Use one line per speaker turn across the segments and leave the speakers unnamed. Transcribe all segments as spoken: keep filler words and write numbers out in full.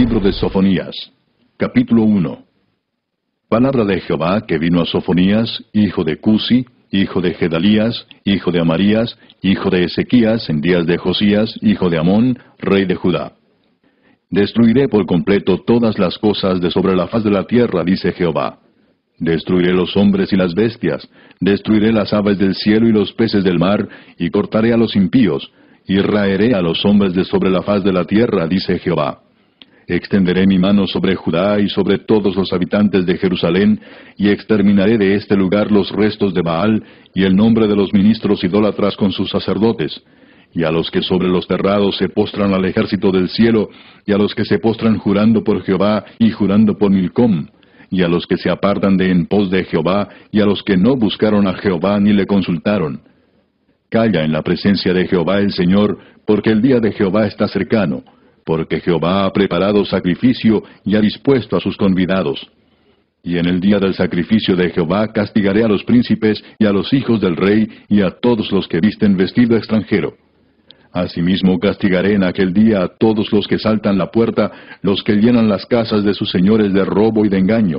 Libro de Sofonías, capítulo uno. Palabra de Jehová que vino a Sofonías, hijo de Cusi, hijo de Gedalías, hijo de Amarías, hijo de Ezequías, en días de Josías, hijo de Amón, rey de Judá. Destruiré por completo todas las cosas de sobre la faz de la tierra, dice Jehová. Destruiré los hombres y las bestias, destruiré las aves del cielo y los peces del mar, y cortaré a los impíos, y raeré a los hombres de sobre la faz de la tierra, dice Jehová. Extenderé mi mano sobre Judá y sobre todos los habitantes de Jerusalén, y exterminaré de este lugar los restos de Baal, y el nombre de los ministros idólatras con sus sacerdotes, y a los que sobre los terrados se postran al ejército del cielo, y a los que se postran jurando por Jehová y jurando por Milcom, y a los que se apartan de en pos de Jehová, y a los que no buscaron a Jehová ni le consultaron. Calla en la presencia de Jehová el Señor, porque el día de Jehová está cercano, porque Jehová ha preparado sacrificio y ha dispuesto a sus convidados. Y en el día del sacrificio de Jehová castigaré a los príncipes y a los hijos del rey y a todos los que visten vestido extranjero. Asimismo castigaré en aquel día a todos los que saltan la puerta, los que llenan las casas de sus señores de robo y de engaño.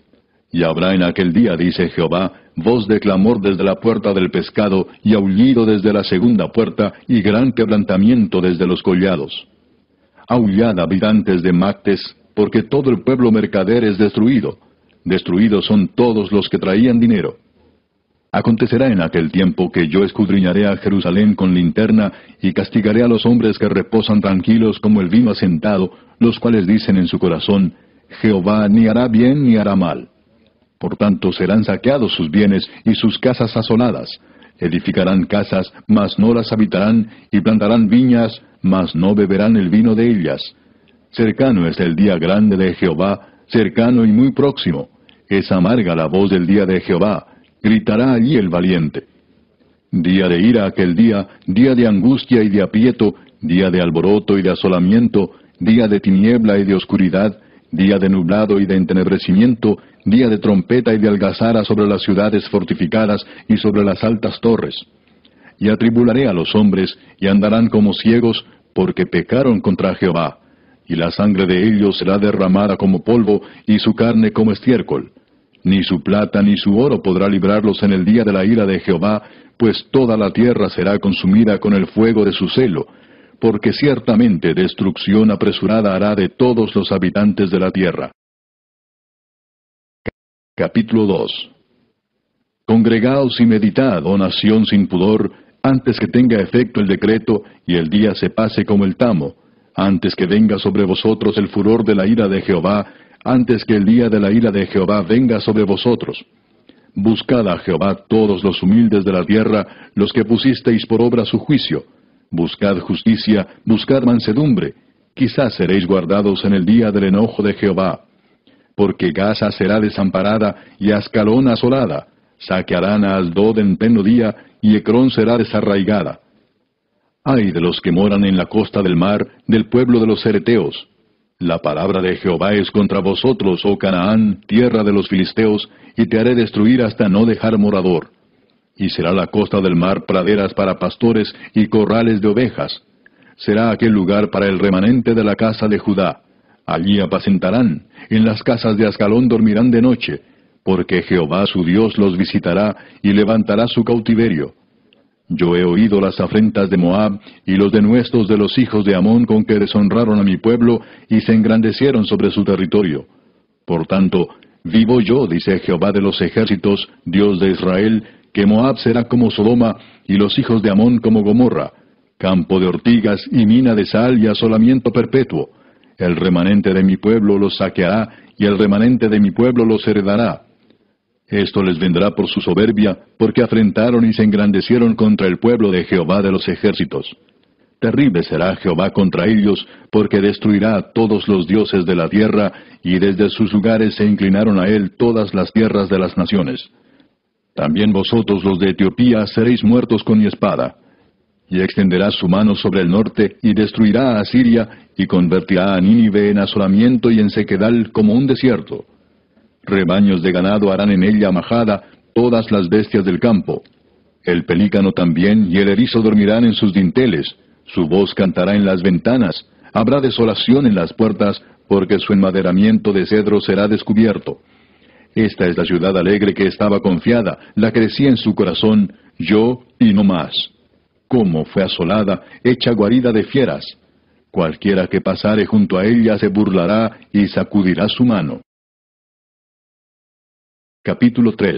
Y habrá en aquel día, dice Jehová, voz de clamor desde la puerta del pescado, y aullido desde la segunda puerta, y gran quebrantamiento desde los collados. Aullad, habitantes de Mactes, porque todo el pueblo mercader es destruido. Destruidos son todos los que traían dinero. Acontecerá en aquel tiempo que yo escudriñaré a Jerusalén con linterna, y castigaré a los hombres que reposan tranquilos como el vino asentado, los cuales dicen en su corazón, Jehová ni hará bien ni hará mal. Por tanto serán saqueados sus bienes y sus casas asoladas. Edificarán casas, mas no las habitarán, y plantarán viñas, mas no beberán el vino de ellas. Cercano es el día grande de Jehová, cercano y muy próximo. Es amarga la voz del día de Jehová, gritará allí el valiente. Día de ira aquel día, día de angustia y de aprieto, día de alboroto y de asolamiento, día de tiniebla y de oscuridad, día de nublado y de entenebrecimiento, día de trompeta y de algazara sobre las ciudades fortificadas y sobre las altas torres. Y atribularé a los hombres, y andarán como ciegos, porque pecaron contra Jehová. Y la sangre de ellos será derramada como polvo, y su carne como estiércol. Ni su plata ni su oro podrá librarlos en el día de la ira de Jehová, pues toda la tierra será consumida con el fuego de su celo, porque ciertamente destrucción apresurada hará de todos los habitantes de la tierra. Capítulo dos. Congregaos y meditad, oh nación sin pudor, antes que tenga efecto el decreto, y el día se pase como el tamo, antes que venga sobre vosotros el furor de la ira de Jehová, antes que el día de la ira de Jehová venga sobre vosotros. Buscad a Jehová todos los humildes de la tierra, los que pusisteis por obra su juicio. Buscad justicia, buscad mansedumbre. Quizás seréis guardados en el día del enojo de Jehová. Porque Gaza será desamparada y Ascalón asolada. Saquearán a Asdod en pleno día, y Ecrón será desarraigada. Ay de los que moran en la costa del mar, del pueblo de los cereteos. La palabra de Jehová es contra vosotros, oh Canaán, tierra de los filisteos, y te haré destruir hasta no dejar morador. Y será la costa del mar praderas para pastores y corrales de ovejas. Será aquel lugar para el remanente de la casa de Judá. Allí apacentarán, en las casas de Ascalón dormirán de noche, porque Jehová su Dios los visitará y levantará su cautiverio. Yo he oído las afrentas de Moab y los denuestos de los hijos de Amón con que deshonraron a mi pueblo y se engrandecieron sobre su territorio. Por tanto, vivo yo, dice Jehová de los ejércitos, Dios de Israel, que Moab será como Sodoma y los hijos de Amón como Gomorra, campo de ortigas y mina de sal y asolamiento perpetuo. El remanente de mi pueblo los saqueará y el remanente de mi pueblo los heredará. Esto les vendrá por su soberbia, porque afrentaron y se engrandecieron contra el pueblo de Jehová de los ejércitos. Terrible será Jehová contra ellos, porque destruirá a todos los dioses de la tierra, y desde sus lugares se inclinaron a él todas las tierras de las naciones. También vosotros los de Etiopía seréis muertos con mi espada. Y extenderá su mano sobre el norte, y destruirá a Asiria, y convertirá a Nínive en asolamiento y en sequedal como un desierto. Rebaños de ganado harán en ella majada, todas las bestias del campo. El pelícano también y el erizo dormirán en sus dinteles. Su voz cantará en las ventanas. Habrá desolación en las puertas, porque su enmaderamiento de cedro será descubierto. Esta es la ciudad alegre que estaba confiada, la que decía en su corazón, yo y no más. Cómo fue asolada, hecha guarida de fieras. Cualquiera que pasare junto a ella se burlará y sacudirá su mano. Capítulo tres.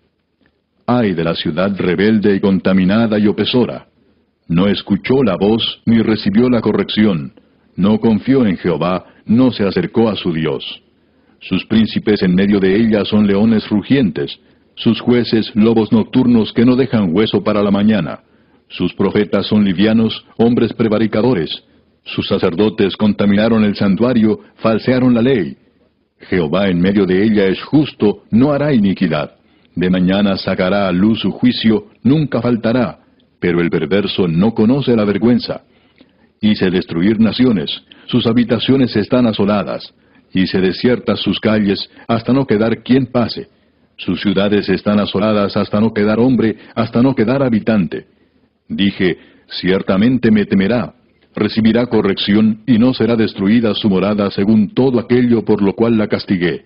Ay de la ciudad rebelde y contaminada y opresora. No escuchó la voz, ni recibió la corrección. No confió en Jehová, no se acercó a su Dios. Sus príncipes en medio de ella son leones rugientes, sus jueces lobos nocturnos que no dejan hueso para la mañana. Sus profetas son livianos, hombres prevaricadores. Sus sacerdotes contaminaron el santuario, falsearon la ley. Jehová en medio de ella es justo, no hará iniquidad. De mañana sacará a luz su juicio, nunca faltará. Pero el perverso no conoce la vergüenza. Hice destruir naciones, sus habitaciones están asoladas. Hice desiertas sus calles, hasta no quedar quien pase. Sus ciudades están asoladas hasta no quedar hombre, hasta no quedar habitante. Dije, ciertamente me temerá. Recibirá corrección, y no será destruida su morada según todo aquello por lo cual la castigué.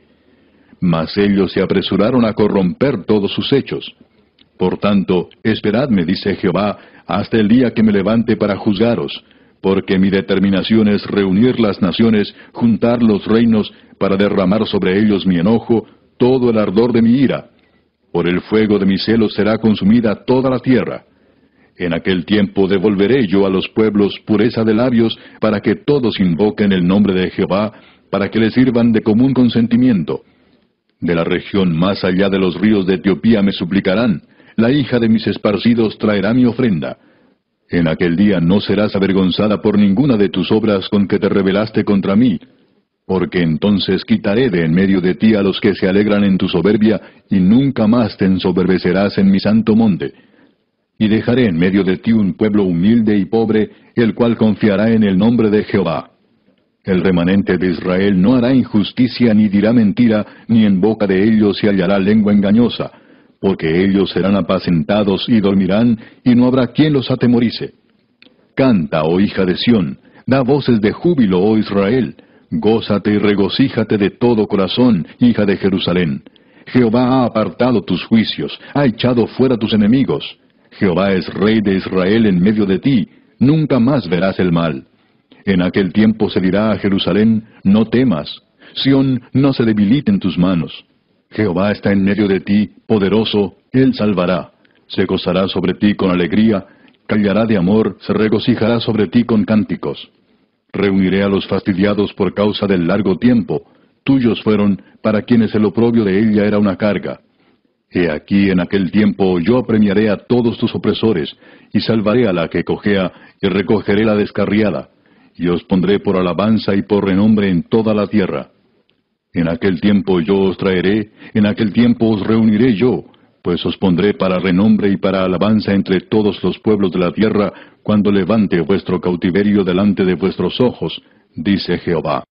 Mas ellos se apresuraron a corromper todos sus hechos. Por tanto, esperadme, dice Jehová, hasta el día que me levante para juzgaros, porque mi determinación es reunir las naciones, juntar los reinos, para derramar sobre ellos mi enojo, todo el ardor de mi ira. Por el fuego de mi celo será consumida toda la tierra. En aquel tiempo devolveré yo a los pueblos pureza de labios, para que todos invoquen el nombre de Jehová, para que les sirvan de común consentimiento. De la región más allá de los ríos de Etiopía me suplicarán, la hija de mis esparcidos traerá mi ofrenda. En aquel día no serás avergonzada por ninguna de tus obras con que te rebelaste contra mí, porque entonces quitaré de en medio de ti a los que se alegran en tu soberbia, y nunca más te ensoberbecerás en mi santo monte. Y dejaré en medio de ti un pueblo humilde y pobre, el cual confiará en el nombre de Jehová. El remanente de Israel no hará injusticia ni dirá mentira, ni en boca de ellos se hallará lengua engañosa, porque ellos serán apacentados y dormirán, y no habrá quien los atemorice. Canta, oh hija de Sión, da voces de júbilo, oh Israel, gózate y regocíjate de todo corazón, hija de Jerusalén. Jehová ha apartado tus juicios, ha echado fuera tus enemigos. Jehová es Rey de Israel en medio de ti, nunca más verás el mal. En aquel tiempo se dirá a Jerusalén, no temas, Sión, no se debilite en tus manos. Jehová está en medio de ti, poderoso, Él salvará. Se gozará sobre ti con alegría, callará de amor, se regocijará sobre ti con cánticos. Reuniré a los fastidiados por causa del largo tiempo, tuyos fueron, para quienes el oprobio de ella era una carga. He aquí en aquel tiempo yo apremiaré a todos tus opresores, y salvaré a la que cojea, y recogeré la descarriada, y os pondré por alabanza y por renombre en toda la tierra. En aquel tiempo yo os traeré, en aquel tiempo os reuniré yo, pues os pondré para renombre y para alabanza entre todos los pueblos de la tierra, cuando levante vuestro cautiverio delante de vuestros ojos, dice Jehová.